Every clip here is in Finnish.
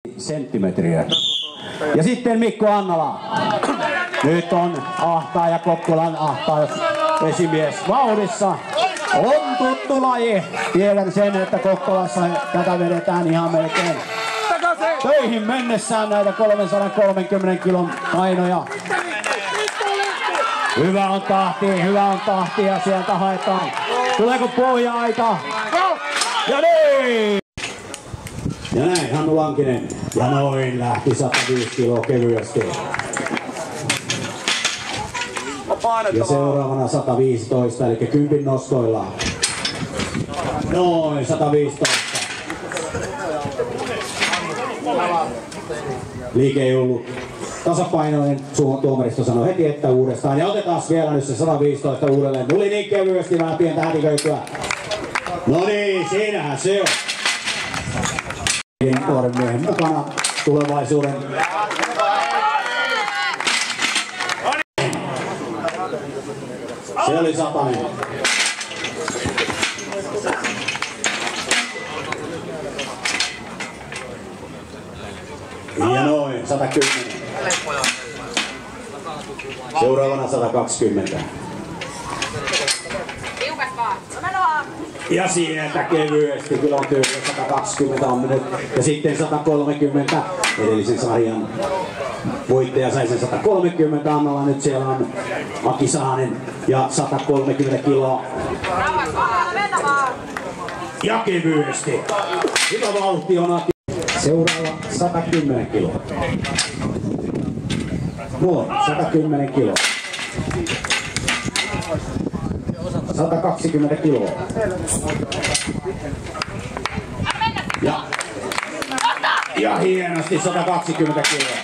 senttimetriä. Ja sitten Mikko Annala. Nyt on Ahtaaja Kokkolan esimies vauhdissa. On tuttu laji. Tiedän sen, että Kokkolassa tätä vedetään ihan melkein töihin mennessään näitä 330 kilon painoja. Hyvä on tahti ja sieltä haetaan. Tuleeko pohja-aita? Ja niin! Ja näin Hannu Lankinen. Ja noin lähti 105 kiloa kevyesti. Ja seuraavana 115, eli 10 nostoilla. Noin 115. Liike ei ollut tasapainoinen, tuomaristo sanoi heti, että uudestaan. Ja otetaan vielä nyt se 115 uudelleen. Tuli niin kevyesti, vähän pientä hätiköityä. No niin, siinähän se on. Nuoren miehen mukana tulevaisuuden. Se oli Satanen. Ja noin, 110. Seuraavana 120. Ja siinä kevyesti, kyllä on työ, 120 on mennyt. Ja sitten 130. Edellisen sarjan voittaja sai sen 130. Annalla nyt siellä on Aki Sahanen ja 130 kiloa. Ja kevyesti. Hyvä vauhti on Aki. Seuraava 110 kiloa. Noin, 110 kiloa. 120 kiloa. Ja hienosti 120 kiloa.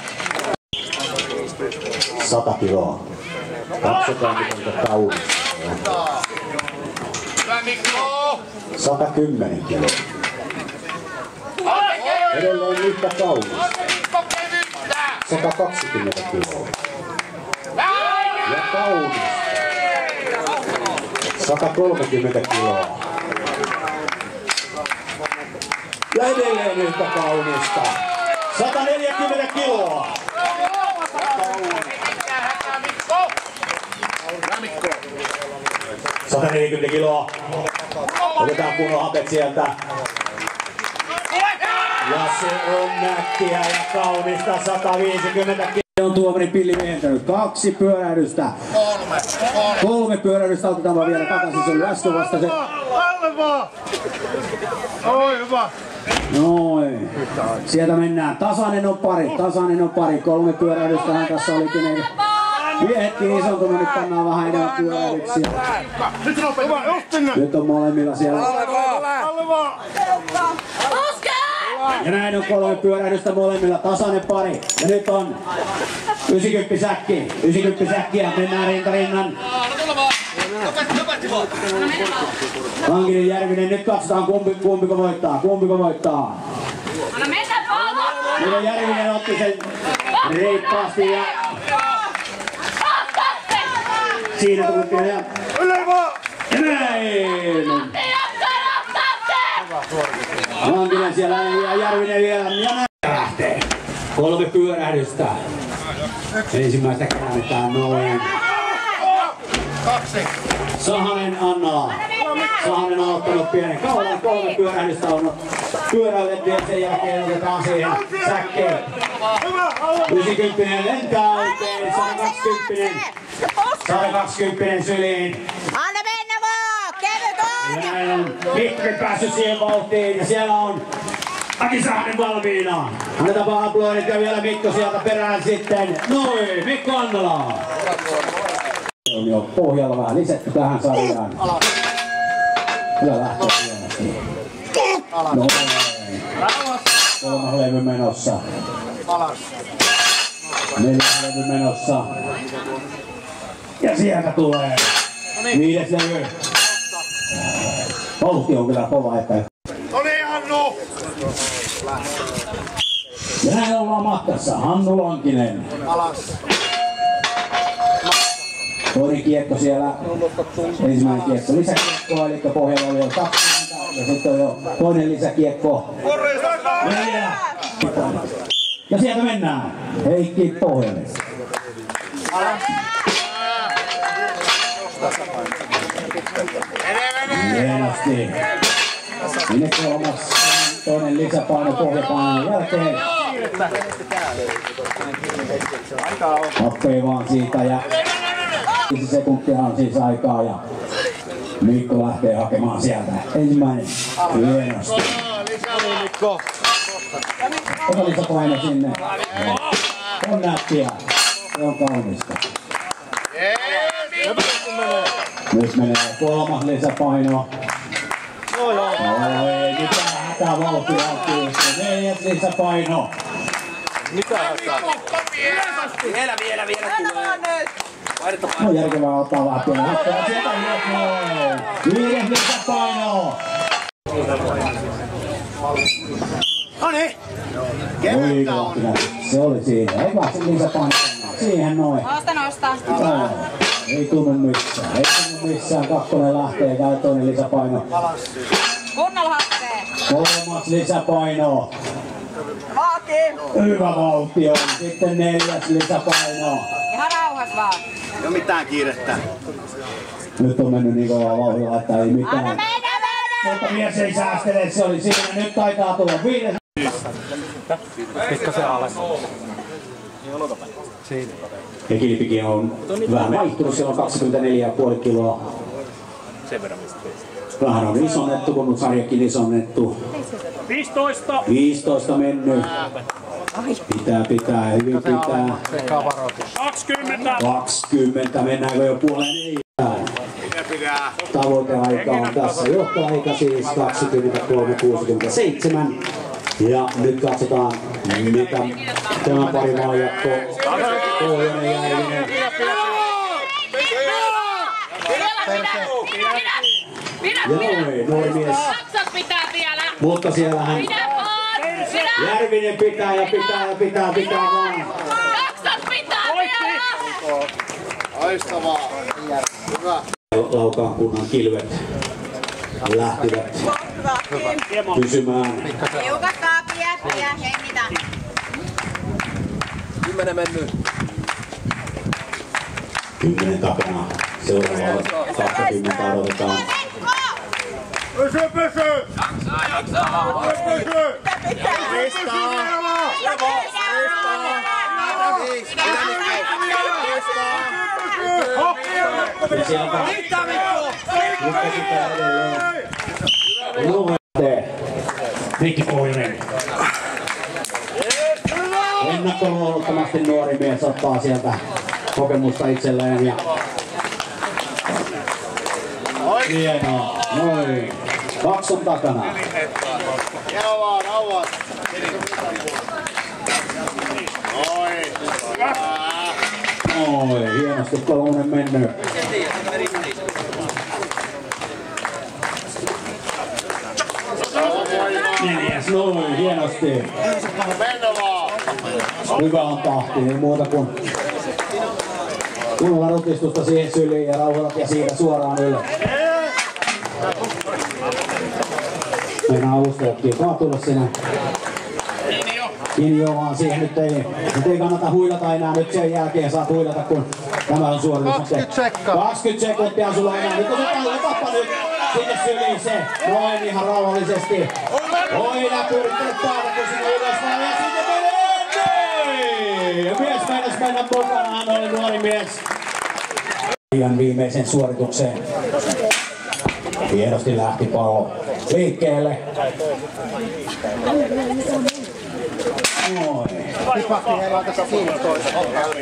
100 kiloa. Katsotaan miten tätä uudestaan. 110 kiloa. Edelleen yhtä kaunis. 120 kiloa. Ja kaunis. 130 kiloa. Ja edelleen yhtä kaunista. 140 kiloa. 140 kiloa. Otetaan kunnon hapet sieltä. Ja se on nättiä ja kaunista 150 kiloa. On tuomari Pilli Mehentänyt 2 pyörähdystä. 3 pyörähdystä otetaan vaan vielä takaisin, se oli äsken vasta se. Noin. Sieltä mennään. Tasainen on pari. 3 pyörähdystähän tässä olikin. Miehetkin isontunut, nyt pannaan vähän enemmän pyörähdyksiä. Nyt on molemmilla siellä. Ja näin on 3 pyörähdystä molemmilla, tasainen pari. Ja nyt on 90 säkki. 90 säkkiä, mennään rintarinnan. Lankinen, Järvinen, nyt katsotaan kumpiko voittaa. Nyt Järvinen otti sen reippaasti ja siinä tultiin ja näin. Lankinen siellä ja Järvinen vielä ja näin lähtee. 3 pyörähdystä. Ensimmäistä käännetään noin. 2. Sahanen Anna. Sahanen on ottanut pienen kaulan. 3 pyörähdystä on pyöräytetty ja sen jälkeen otetaan siihen säkkeen. 90 lentää oikein. 120 syliin. Anna mennä vaan! Kevyt on! Ja näin on Mikko päässyt siihen vauhtiin ja siellä on Aki Sahanen valmiina. Annetaan vaan aplodit ja vielä Mikko sieltä perään sitten. Noin, Mikko Annala. On jo pohjalla vähän lisätty tähän sarjaan. Kyllä lähtee hienosti. Noin. 3 levy menossa. 4 levy menossa. Ja sieltä tulee 5. levy. Vauhti on kyllä kova, että... No niin, Hannu! Ja näin ollaan matkassa. Hannu Lankinen. Alas. Toinen kiekko siellä. Ensimmäinen kiekko lisäkiekkoa, eli pohjalla oli jo 20. Ja sitten on jo toinen lisäkiekko. 4. Ja sieltä mennään. Heikki pohjalle. Hienosti. Minne kolmas. Toinen lisäpaino pohjapainon jälkeen. Happei vaan siitä ja 5 sekuntia on siis aikaa ja Mikko lähtee hakemaan sieltä. Ensimmäinen. Hienosti. Ota lisäpaino sinne. On nättiä. Se on kaunista. Nyt menee kolmas lisäpaino. Ei mitään hätää vauhtia. 4. lisäpaino. Vielä tulee. On järkevää ottaa vähän pienen hattua. Sieltä ylös. 5. lisäpaino. Noniin! Se oli siinä. Hyvä se lisäpaino. Siihen noin. Nosta. No, ei tunnu missään. Ei tunnu missään. Kakkonen lähtee. Käy toinen lisäpaino. Kunnolla hakkee. 3. lisäpaino. Hyvä vauhti on. Sitten 4. lisäpaino. Ihan rauhas vaan. Ei oo mitään kiirettä. Nyt on mennyt niin kovaa vauhdilla, että ei mitään. Anna mennä! Mutta mies ei säästele. Se oli siinä. Nyt taitaa tulla 5. Pikkasen alas. Ja kilpikin on vähän vaihtunut. Siellä on 24,5 kiloa. Vähän on isonnettu, kun sarjakin isonnettu. 15 mennyt. Pitää, hyvin pitää. 20, mennäänkö jo puoleen neljään? Tavoiteaika on tässä. Johtoaika siis 23:67. Ja nyt katsotaan, mitä tämä pari maajakko. Pohjoinen Jäivinen. Joo, nuori mies. Mutta siellähän Järvinen pitää vaan. Aistavaa. Hyvä. Laukaan kunnan kilvet lähtivät pysymään. Tiukattaa piettiä, hengitä. 10 mennyt. 10 takana. Seuraavalla 20 odotetaan. Pysy! Ja sieltä Mikko pitää edelleen. Mikki Pohjonen. Ennakkoluulottomasti nuori mies ottaa sieltä kokemusta itselleen ja hienoa. Noin. 2 on takana. Hieno vaan, rauhat. Noin. Hienosti 3 mennyt. Neljäs, noin, hienosti. Mennä vaan. Hyvä on tahti, niin muuta kuin kunnolla rutistusta siihen syliin ja rauhoitat ja siitä suoraan ylös. Meidän avustajatkin kaatuilla sinne. Kiinni jo vaan siihen, nyt ei kannata huilata enää, nyt sen jälkeen saat huilata kun tämä on suoritus. 20 sekuntia sulla enää, nyt otapa nyt sinne syliin se, noin ihan rauhallisesti. Oina pyrittelet päältä kun sinne ylös vaan ja sinne menee! Ja mies meinas mennä mukana, hän oli nuori mies. Ihan viimeisen suoritukseen. Hienosti lähti pallo liikkeelle. Noin. Tipahti heillä tässä kiinni toisen.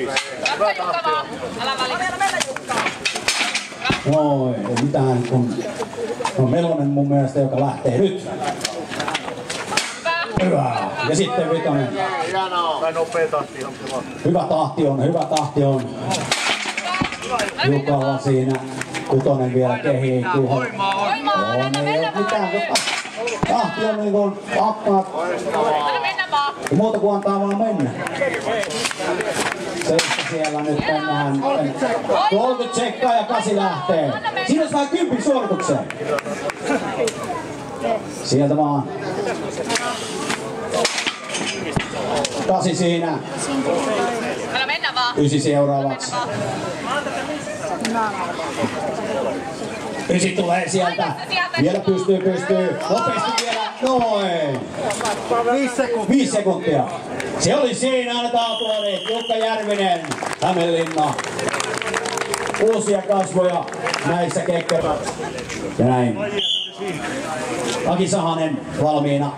Noin. Ei mitään kun on Melonen mun mielestä, joka lähtee nyt. Hyvä. Ja sitten Vitonen. Hyvä tahti on. Jukalla siinä. Kutonen vielä kehii tuohon. Ei ole mitään. Tahti on niin kuin appaat. Ja muuta kuin antaa vaan mennä. Se siellä nyt mennään. 30 tsekkaa ja 8 lähtee. Siinä saa 10 suoritukseen. Sieltä vaan. 8 siinä. Mennä vaan. 9 seuraavaksi. 9 tulee sieltä. Vielä pystyy. Nopeasti vielä. Noin. 5 sekuntia. Se oli siinä. Annetaan aplodit. Jukka Järvinen, Hämeenlinna. Uusia kasvoja näissä kekkeroissa. Ja näin. Aki Sahanen valmiina.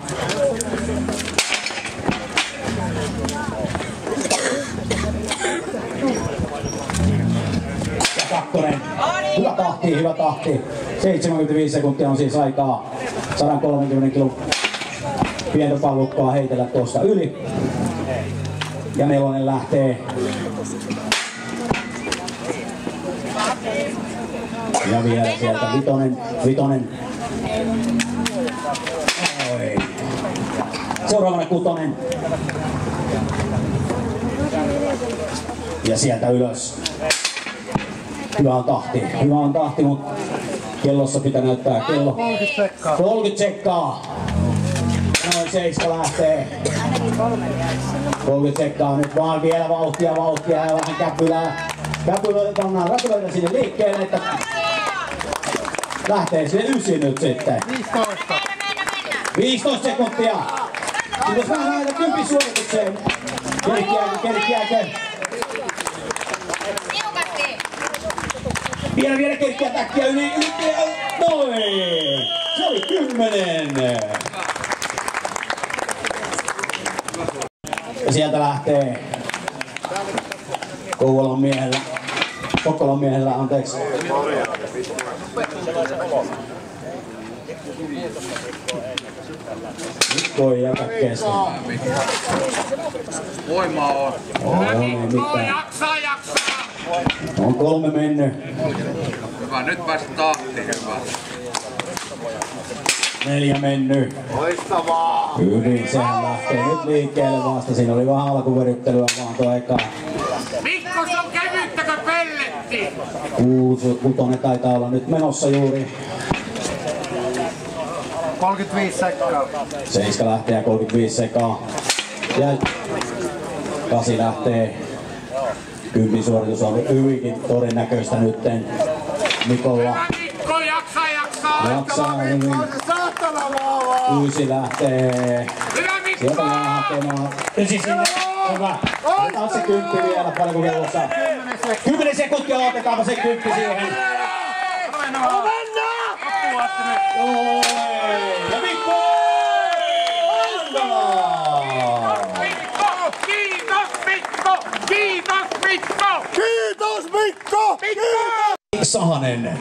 Ja kakkonen. Hyvä tahti. 75 sekuntia on siis aikaa 130 kilon pientä pallukkaa heitellä tuosta yli. Ja nelonen lähtee. Ja vielä sieltä vitonen. Oi. Seuraavana kutonen. Ja sieltä ylös. Hyvä on tahti, mutta kellossa pitää näyttää kello. 30 sekkaa. Noin 7 lähtee. 30 sekkaa nyt vaan vielä vauhtia ja vähän käpylää. Käpylöitä pannaan rakuloita sinne liikkeelle, että lähtee sinne 9 nyt sitten. 15 sekuntia. Pitäis vähän nähdä 10 suoritukseen. Kerkkiääkö? Vielä kerkkiä täkkiä yli. Noin! Se oli 10. Ja sieltä lähtee Kokkolan miehellä, anteeksi. Mikko ei jätä kesken. Voimaa on. Jaksaa! On 3 mennyt. Hyvä, nyt päästä tahtiin. Hyvä. 4 mennyt. Loistavaa! Hyvin, sehän lähtee nyt liikkeelle vasta. Siinä oli vähän alkuveryttelyä vaan tuo eka. Mikko, se on kevyttäkö pelletti? 6 taitaa olla nyt menossa juuri. 35 sekkaa. 7 lähtee ja 35 sekaa. Ja 8 lähtee. 10 suoritus on hyvinkin todennäköistä nytten Mikolla. Mikko, jaksaa! Jaksaa hyvin. 9 lähtee. Sieltä vähän hakemaan. 9 sinne. Hyvä. Otetaan se 10 vielä, paljonko kellossa. 10 sekuntia, otetaanpa se 10 siihen. Oi! Ja Mikko! Kiitos Mikko! Sahanen.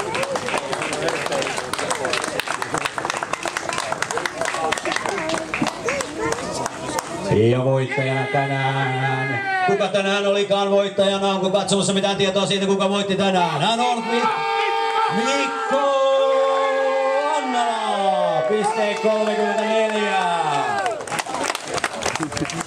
Ja voittajana tänään. Kuka tänään olikaan voittajana? Onko katsomassa mitään tietoa siitä, kuka voitti tänään? Hän on Mikko Annala. Piste 34.